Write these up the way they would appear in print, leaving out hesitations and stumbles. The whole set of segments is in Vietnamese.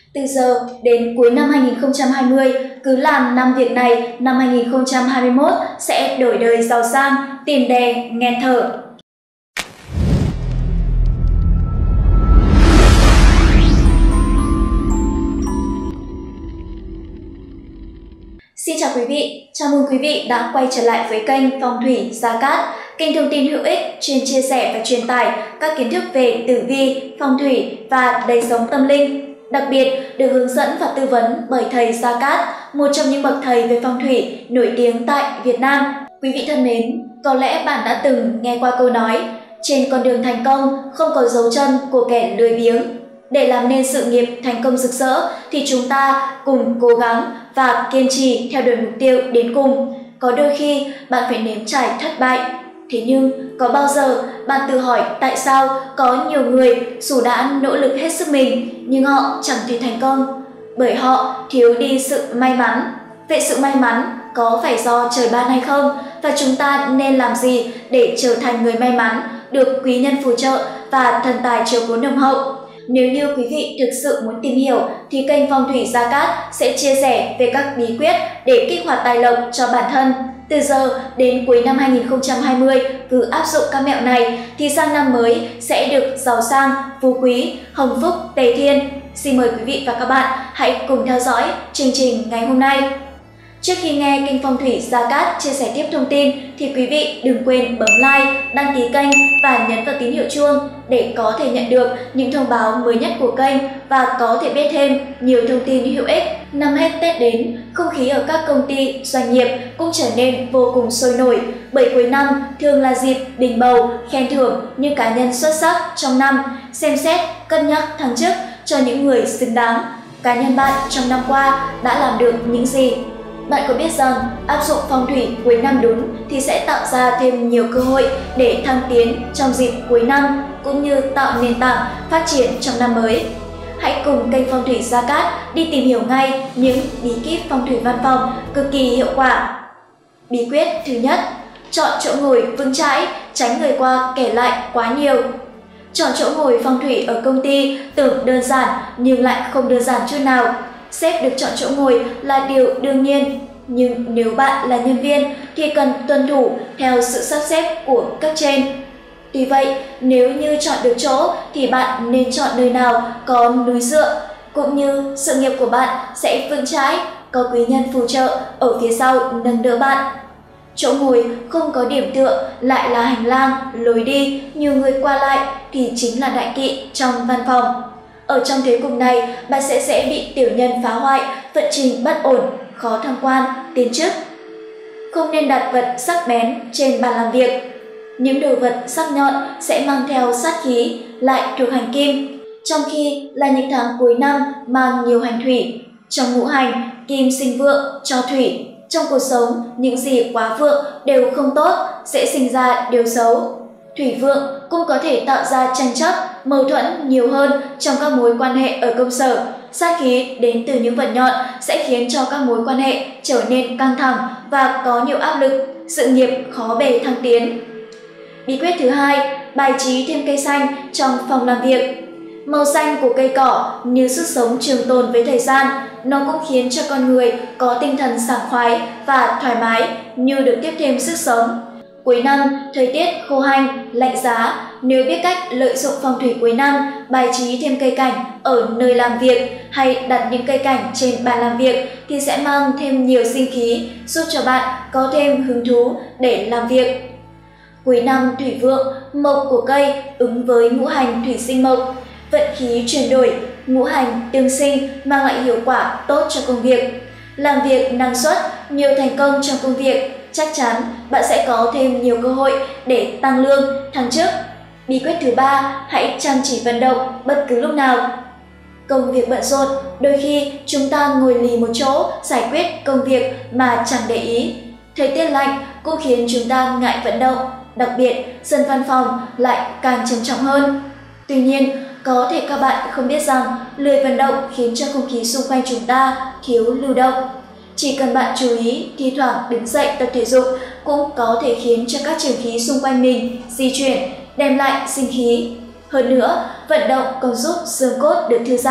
Từ giờ đến cuối năm 2020, cứ làm năm việc này, năm 2021 sẽ đổi đời giàu sang, tiền đề, nghẹt thở. Xin chào quý vị, chào mừng quý vị đã quay trở lại với kênh Phong thủy Gia Cát, kênh thông tin hữu ích chuyên chia sẻ và truyền tải các kiến thức về tử vi, phong thủy và đời sống tâm linh. Đặc biệt được hướng dẫn và tư vấn bởi thầy Gia Cát, một trong những bậc thầy về phong thủy nổi tiếng tại Việt Nam. Quý vị thân mến, có lẽ bạn đã từng nghe qua câu nói trên con đường thành công không có dấu chân của kẻ lười biếng. Để làm nên sự nghiệp thành công rực rỡ thì chúng ta cùng cố gắng và kiên trì theo đuổi mục tiêu đến cùng. Có đôi khi bạn phải nếm trải thất bại. Thế nhưng có bao giờ bạn tự hỏi tại sao có nhiều người dù đã nỗ lực hết sức mình nhưng họ chẳng thể thành công? Bởi họ thiếu đi sự may mắn. Vậy sự may mắn có phải do trời ban hay không? Và chúng ta nên làm gì để trở thành người may mắn, được quý nhân phù trợ và thần tài chiếu cố nồng hậu? Nếu như quý vị thực sự muốn tìm hiểu thì kênh Phong thủy Gia Cát sẽ chia sẻ về các bí quyết để kích hoạt tài lộc cho bản thân. Từ giờ đến cuối năm 2020, cứ áp dụng các mẹo này thì sang năm mới sẽ được giàu sang, phú quý, hồng phúc, tề thiên. Xin mời quý vị và các bạn hãy cùng theo dõi chương trình ngày hôm nay. Trước khi nghe kênh Phong thủy Gia Cát chia sẻ tiếp thông tin thì quý vị đừng quên bấm like, đăng ký kênh và nhấn vào tín hiệu chuông để có thể nhận được những thông báo mới nhất của kênh và có thể biết thêm nhiều thông tin hữu ích. Năm hết Tết đến, không khí ở các công ty, doanh nghiệp cũng trở nên vô cùng sôi nổi bởi cuối năm thường là dịp đình bầu, khen thưởng những cá nhân xuất sắc trong năm, xem xét, cân nhắc thăng chức cho những người xứng đáng. Cá nhân bạn trong năm qua đã làm được những gì? Bạn có biết rằng áp dụng phong thủy cuối năm đúng thì sẽ tạo ra thêm nhiều cơ hội để thăng tiến trong dịp cuối năm cũng như tạo nền tảng phát triển trong năm mới. Hãy cùng kênh Phong thủy Gia Cát đi tìm hiểu ngay những bí kíp phong thủy văn phòng cực kỳ hiệu quả. Bí quyết thứ nhất, chọn chỗ ngồi vững chãi, tránh người qua kẻ lại quá nhiều. Chọn chỗ ngồi phong thủy ở công ty tưởng đơn giản nhưng lại không đơn giản chút nào. Sếp được chọn chỗ ngồi là điều đương nhiên, nhưng nếu bạn là nhân viên thì cần tuân thủ theo sự sắp xếp của cấp trên. Tuy vậy, nếu như chọn được chỗ thì bạn nên chọn nơi nào có núi dựa, cũng như sự nghiệp của bạn sẽ vững chãi, có quý nhân phù trợ ở phía sau nâng đỡ bạn. Chỗ ngồi không có điểm tựa lại là hành lang, lối đi, nhiều người qua lại thì chính là đại kỵ trong văn phòng. Ở trong thế cục này, bạn sẽ dễ bị tiểu nhân phá hoại, vận trình bất ổn, khó thăng quan, tiến chức. Không nên đặt vật sắc bén trên bàn làm việc. Những đồ vật sắc nhọn sẽ mang theo sát khí, lại thuộc hành kim. Trong khi là những tháng cuối năm mang nhiều hành thủy. Trong ngũ hành, kim sinh vượng cho thủy. Trong cuộc sống, những gì quá vượng đều không tốt, sẽ sinh ra điều xấu. Thủy vượng cũng có thể tạo ra tranh chấp, mâu thuẫn nhiều hơn trong các mối quan hệ ở công sở. Sát khí đến từ những vật nhọn sẽ khiến cho các mối quan hệ trở nên căng thẳng và có nhiều áp lực, sự nghiệp khó bề thăng tiến. Bí quyết thứ hai, bài trí thêm cây xanh trong phòng làm việc. Màu xanh của cây cỏ như sức sống trường tồn với thời gian, nó cũng khiến cho con người có tinh thần sảng khoái và thoải mái như được tiếp thêm sức sống. Cuối năm, thời tiết khô hanh, lạnh giá, nếu biết cách lợi dụng phong thủy cuối năm, bài trí thêm cây cảnh ở nơi làm việc hay đặt những cây cảnh trên bàn làm việc thì sẽ mang thêm nhiều sinh khí, giúp cho bạn có thêm hứng thú để làm việc. Cuối năm thủy vượng, mộc của cây ứng với ngũ hành thủy sinh mộc, vận khí chuyển đổi, ngũ hành tương sinh mang lại hiệu quả tốt cho công việc. Làm việc năng suất, nhiều thành công trong công việc, chắc chắn bạn sẽ có thêm nhiều cơ hội để tăng lương, thăng chức. Bí quyết thứ ba, hãy chăm chỉ vận động bất cứ lúc nào. Công việc bận rộn, đôi khi chúng ta ngồi lì một chỗ giải quyết công việc mà chẳng để ý. Thời tiết lạnh cũng khiến chúng ta ngại vận động, đặc biệt dân văn phòng lại càng trầm trọng hơn. Tuy nhiên, có thể các bạn không biết rằng lười vận động khiến cho không khí xung quanh chúng ta thiếu lưu động. Chỉ cần bạn chú ý, thi thoảng đứng dậy tập thể dục cũng có thể khiến cho các trường khí xung quanh mình di chuyển, đem lại sinh khí. Hơn nữa, vận động còn giúp xương cốt được thư giãn,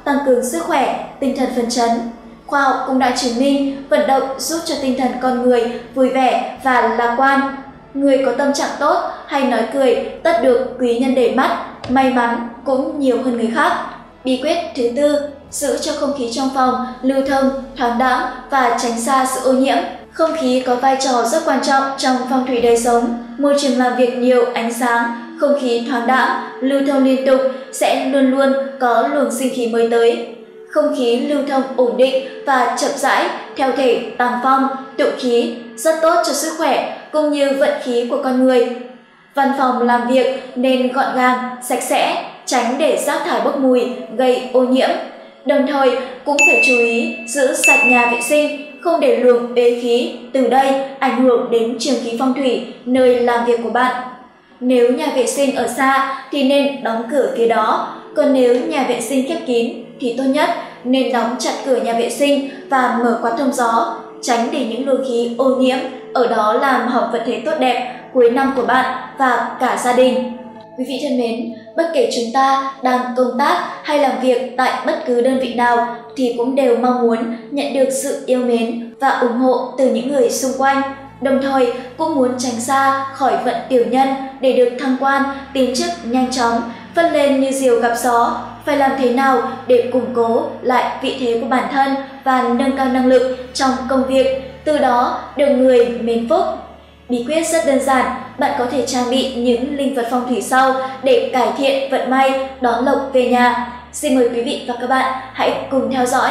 tăng cường sức khỏe, tinh thần phấn chấn. Khoa học cũng đã chứng minh vận động giúp cho tinh thần con người vui vẻ và lạc quan. Người có tâm trạng tốt hay nói cười tất được quý nhân để mắt, may mắn cũng nhiều hơn người khác. Bí quyết thứ tư, giữ cho không khí trong phòng lưu thông, thoáng đãng và tránh xa sự ô nhiễm. Không khí có vai trò rất quan trọng trong phong thủy đời sống. Môi trường làm việc nhiều ánh sáng, không khí thoáng đãng, lưu thông liên tục sẽ luôn luôn có luồng sinh khí mới tới. Không khí lưu thông ổn định và chậm rãi theo thể tàng phong, tụ khí rất tốt cho sức khỏe cũng như vận khí của con người. Văn phòng làm việc nên gọn gàng, sạch sẽ, tránh để rác thải bốc mùi gây ô nhiễm. Đồng thời cũng phải chú ý giữ sạch nhà vệ sinh, không để luồng uế khí từ đây ảnh hưởng đến trường khí phong thủy nơi làm việc của bạn. Nếu nhà vệ sinh ở xa thì nên đóng cửa phía đó, còn nếu nhà vệ sinh khép kín thì tốt nhất nên đóng chặt cửa nhà vệ sinh và mở quạt thông gió, tránh để những luồng khí ô nhiễm ở đó làm hỏng vận thế tốt đẹp cuối năm của bạn và cả gia đình. Quý vị thân mến, bất kể chúng ta đang công tác hay làm việc tại bất cứ đơn vị nào thì cũng đều mong muốn nhận được sự yêu mến và ủng hộ từ những người xung quanh. Đồng thời cũng muốn tránh xa khỏi vận tiểu nhân để được thăng quan, tiến chức nhanh chóng, phất lên như diều gặp gió. Phải làm thế nào để củng cố lại vị thế của bản thân và nâng cao năng lực trong công việc, từ đó được người mến phúc. Bí quyết rất đơn giản, bạn có thể trang bị những linh vật phong thủy sau để cải thiện vận may, đón lộc về nhà. Xin mời quý vị và các bạn hãy cùng theo dõi.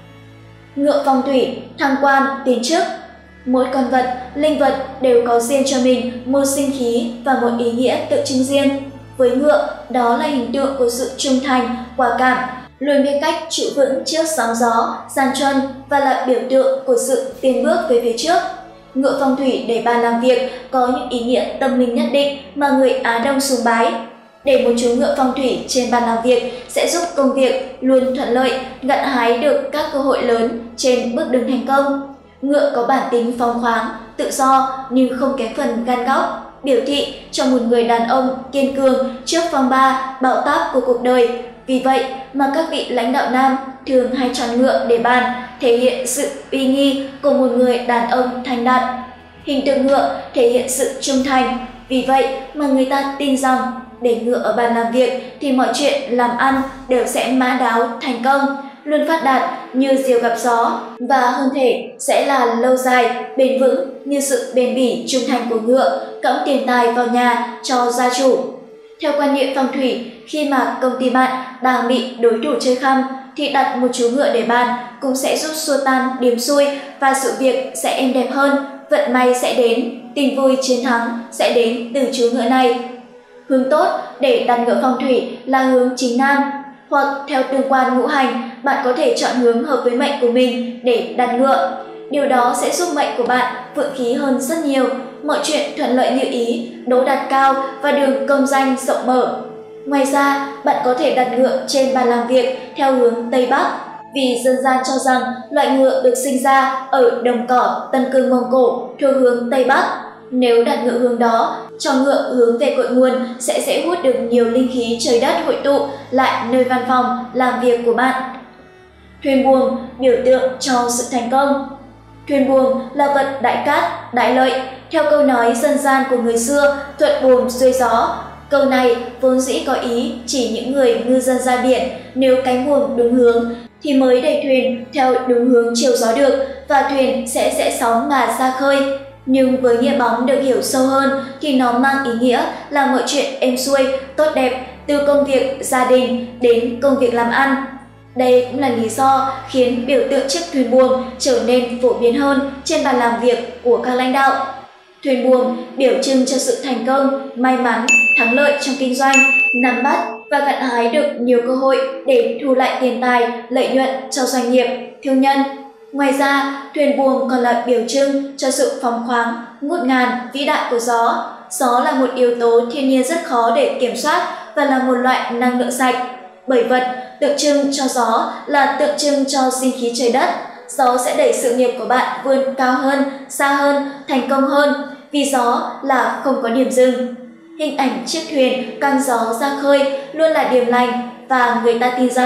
Ngựa phong thủy, thăng quan, tiến chức. Mỗi con vật, linh vật đều có riêng cho mình một sinh khí và một ý nghĩa tượng trưng riêng. Với ngựa, đó là hình tượng của sự trung thành, quả cảm, luôn biết cách trụ vững trước sóng gió, gian truân và là biểu tượng của sự tiến bước về phía trước. Ngựa phong thủy để bàn làm việc có những ý nghĩa tâm linh nhất định mà người Á Đông sùng bái. Để một chú ngựa phong thủy trên bàn làm việc sẽ giúp công việc luôn thuận lợi, gặt hái được các cơ hội lớn trên bước đường thành công. Ngựa có bản tính phóng khoáng, tự do nhưng không kém phần gan góc, biểu thị cho một người đàn ông kiên cường trước phong ba, bão táp của cuộc đời. Vì vậy mà các vị lãnh đạo nam thường hay chọn ngựa để bàn, thể hiện sự uy nghi của một người đàn ông thành đạt. Hình tượng ngựa thể hiện sự trung thành, vì vậy mà người ta tin rằng để ngựa ở bàn làm việc thì mọi chuyện làm ăn đều sẽ mã đáo thành công, luôn phát đạt như diều gặp gió và hơn thể sẽ là lâu dài, bền vững như sự bền bỉ trung thành của ngựa, cõng tiền tài vào nhà cho gia chủ. Theo quan niệm phong thủy, khi mà công ty bạn đang bị đối thủ chơi khăm thì đặt một chú ngựa để bàn cũng sẽ giúp xua tan điểm xui và sự việc sẽ êm đẹp hơn, vận may sẽ đến, tin vui chiến thắng sẽ đến từ chú ngựa này. Hướng tốt để đặt ngựa phong thủy là hướng chính nam, hoặc theo tương quan ngũ hành, bạn có thể chọn hướng hợp với mệnh của mình để đặt ngựa. Điều đó sẽ giúp mệnh của bạn vượng khí hơn rất nhiều, mọi chuyện thuận lợi như ý, đỗ đạt cao và đường công danh rộng mở. Ngoài ra, bạn có thể đặt ngựa trên bàn làm việc theo hướng Tây Bắc, vì dân gian cho rằng loại ngựa được sinh ra ở đồng cỏ Tân Cương Mông Cổ thuộc hướng Tây Bắc. Nếu đặt ngựa hướng đó, cho ngựa hướng về cội nguồn sẽ dễ hút được nhiều linh khí trời đất hội tụ lại nơi văn phòng, làm việc của bạn. Thuyền buồm biểu tượng cho sự thành công. Thuyền buồm là vật đại cát, đại lợi. Theo câu nói dân gian của người xưa, thuận buồm xuôi gió. Câu này vốn dĩ có ý chỉ những người ngư dân ra biển, nếu cánh buồm đúng hướng thì mới đẩy thuyền theo đúng hướng chiều gió được và thuyền sẽ rẽ sóng mà ra khơi. Nhưng với nghĩa bóng được hiểu sâu hơn thì nó mang ý nghĩa là mọi chuyện êm xuôi, tốt đẹp, từ công việc, gia đình đến công việc làm ăn. Đây cũng là lý do khiến biểu tượng chiếc thuyền buồm trở nên phổ biến hơn trên bàn làm việc của các lãnh đạo. Thuyền buồm biểu trưng cho sự thành công, may mắn, thắng lợi trong kinh doanh, nắm bắt và gặt hái được nhiều cơ hội để thu lại tiền tài, lợi nhuận cho doanh nghiệp, thương nhân. Ngoài ra, thuyền buồm còn là biểu trưng cho sự phóng khoáng, ngút ngàn, vĩ đại của gió. Gió là một yếu tố thiên nhiên rất khó để kiểm soát và là một loại năng lượng sạch. Bởi vật tượng trưng cho gió là tượng trưng cho sinh khí trời đất. Gió sẽ đẩy sự nghiệp của bạn vươn cao hơn, xa hơn, thành công hơn, vì gió là không có điểm dừng. Hình ảnh chiếc thuyền căng gió ra khơi luôn là điểm lành và người ta tin rằng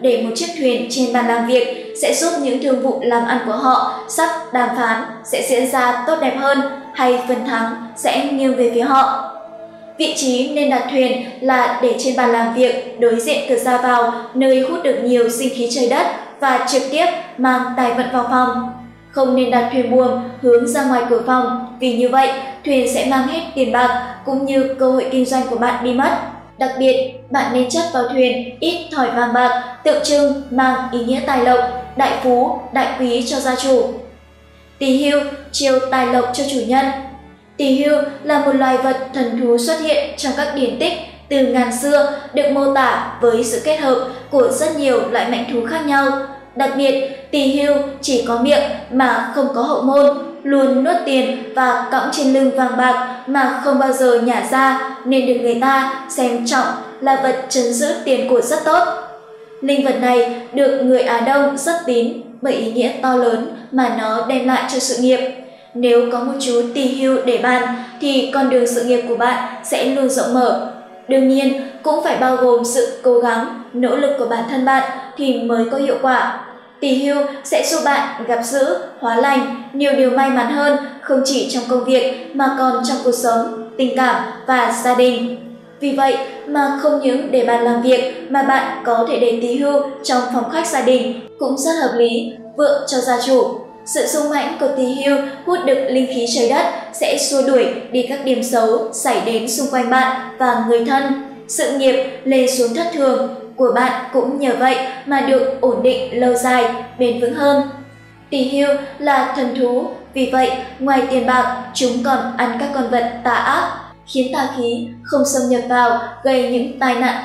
để một chiếc thuyền trên bàn làm việc sẽ giúp những thương vụ làm ăn của họ sắp đàm phán sẽ diễn ra tốt đẹp hơn, hay phần thắng sẽ nghiêng về phía họ. Vị trí nên đặt thuyền là để trên bàn làm việc đối diện cửa ra vào, nơi hút được nhiều sinh khí trời đất và trực tiếp mang tài vận vào phòng. Không nên đặt thuyền buồm hướng ra ngoài cửa phòng, vì như vậy thuyền sẽ mang hết tiền bạc cũng như cơ hội kinh doanh của bạn đi mất. Đặc biệt, bạn nên chất vào thuyền ít thỏi vàng bạc, tượng trưng mang ý nghĩa tài lộc, đại phú, đại quý cho gia chủ. Tỳ hưu chiêu tài lộc cho chủ nhân. Tỳ hưu là một loài vật thần thú xuất hiện trong các điển tích từ ngàn xưa, được mô tả với sự kết hợp của rất nhiều loại mãnh thú khác nhau. Đặc biệt, tỳ hưu chỉ có miệng mà không có hậu môn, luôn nuốt tiền và cõng trên lưng vàng bạc mà không bao giờ nhả ra, nên được người ta xem trọng là vật trấn giữ tiền của rất tốt. Linh vật này được người Á Đông rất tín bởi ý nghĩa to lớn mà nó đem lại cho sự nghiệp. Nếu có một chú tỳ hưu để bàn thì con đường sự nghiệp của bạn sẽ luôn rộng mở. Đương nhiên, cũng phải bao gồm sự cố gắng, nỗ lực của bản thân bạn thì mới có hiệu quả. Tỳ hưu sẽ giúp bạn gặp dữ, hóa lành, nhiều điều may mắn hơn, không chỉ trong công việc mà còn trong cuộc sống, tình cảm và gia đình. Vì vậy mà không những để bàn làm việc mà bạn có thể để tỳ hưu trong phòng khách gia đình cũng rất hợp lý, vượng cho gia chủ. Sự sung mãnh của tỳ hưu hút được linh khí trời đất sẽ xua đuổi đi các điểm xấu xảy đến xung quanh bạn và người thân. Sự nghiệp lên xuống thất thường của bạn cũng nhờ vậy mà được ổn định lâu dài, bền vững hơn. Tỳ hưu là thần thú, vì vậy ngoài tiền bạc, chúng còn ăn các con vật tà ác, khiến tà khí không xâm nhập vào, gây những tai nạn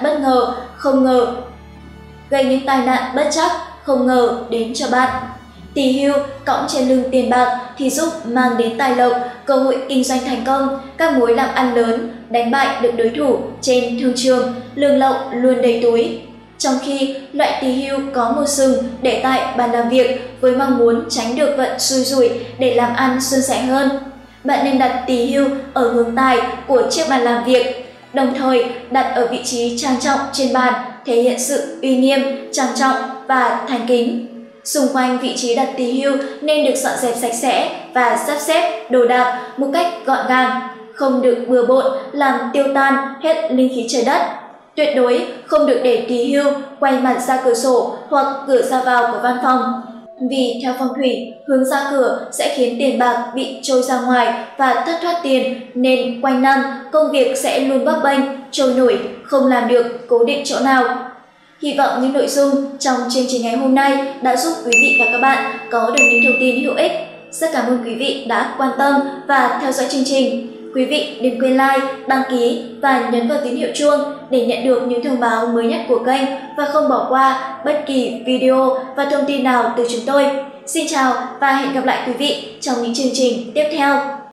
bất trắc không ngờ đến cho bạn. Tỳ hưu cõng trên lưng tiền bạc thì giúp mang đến tài lộc, cơ hội kinh doanh thành công, các mối làm ăn lớn, đánh bại được đối thủ trên thương trường, lương lậu luôn đầy túi. Trong khi loại tỳ hưu có một sừng để tại bàn làm việc với mong muốn tránh được vận xui rủi để làm ăn suôn sẻ hơn. Bạn nên đặt tỳ hưu ở hướng tài của chiếc bàn làm việc, đồng thời đặt ở vị trí trang trọng trên bàn, thể hiện sự uy nghiêm, trang trọng và thành kính. Xung quanh vị trí đặt tỳ hưu nên được dọn dẹp sạch sẽ và sắp xếp đồ đạc một cách gọn gàng, không được bừa bộn làm tiêu tan hết linh khí trời đất. Tuyệt đối không được để tỳ hưu quay mặt ra cửa sổ hoặc cửa ra vào của văn phòng. Vì theo phong thủy, hướng ra cửa sẽ khiến tiền bạc bị trôi ra ngoài và thất thoát tiền, nên quanh năm công việc sẽ luôn bấp bênh, trôi nổi, không làm được cố định chỗ nào. Hy vọng những nội dung trong chương trình ngày hôm nay đã giúp quý vị và các bạn có được những thông tin hữu ích. Rất cảm ơn quý vị đã quan tâm và theo dõi chương trình. Quý vị đừng quên like, đăng ký và nhấn vào tín hiệu chuông để nhận được những thông báo mới nhất của kênh và không bỏ qua bất kỳ video và thông tin nào từ chúng tôi. Xin chào và hẹn gặp lại quý vị trong những chương trình tiếp theo.